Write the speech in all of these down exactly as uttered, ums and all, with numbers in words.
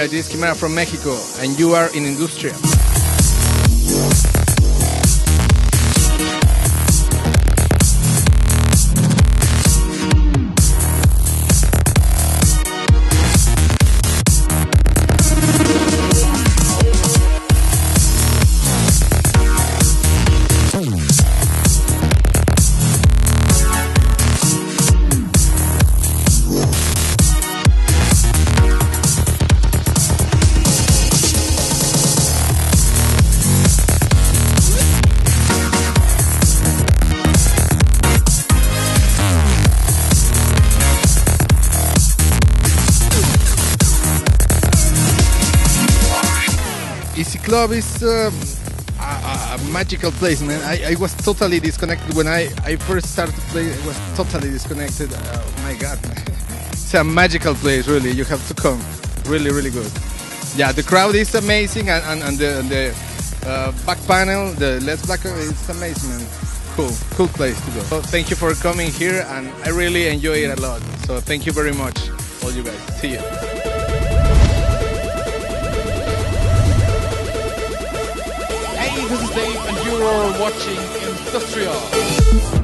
guys, this is Kimera from Mexico, and you are in Industria. Easy Club is um, a, a magical place, man. I, I was totally disconnected when I, I first started to play. I was totally disconnected. Oh my god, it's a magical place, really. You have to come. Really, really good. Yeah, the crowd is amazing, and, and, and the, and the uh, back panel, the Let's Black, it's amazing, man. Cool, cool place to go. So thank you for coming here, and I really enjoy it a lot. So thank you very much, all you guys. See you. This is Dave, and you're watching Industria.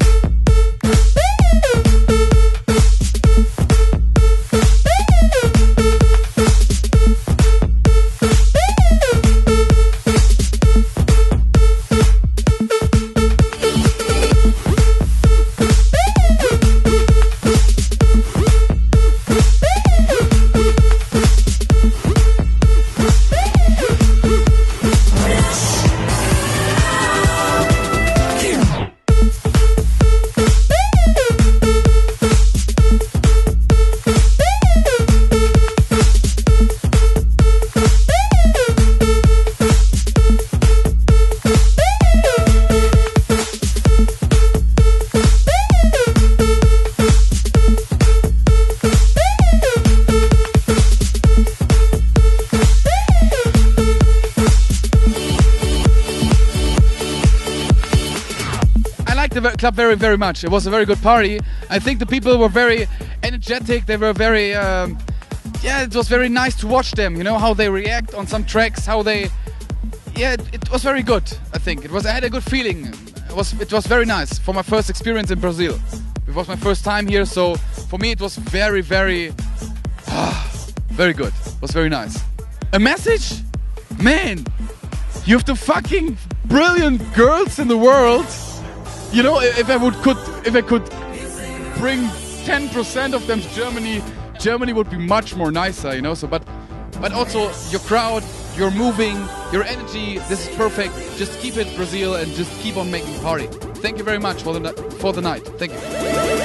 The club very very much. It was a very good party. I think the people were very energetic. They were very um, yeah, it was very nice to watch them, you know, how they react on some tracks, how they yeah, it, it was very good. I think it was I had a good feeling. It was it was very nice for my first experience in Brazil. It was my first time here, so for me it was very very ah, very good. It was very nice. A message? Man, you have the fucking brilliant girls in the world. You know, if I would could if I could bring ten percent of them to Germany, Germany would be much more nicer, you know. So, but but also your crowd, your moving, your energy. This is perfect. Just keep it Brazil and just keep on making party. Thank you very much for the for the night. Thank you.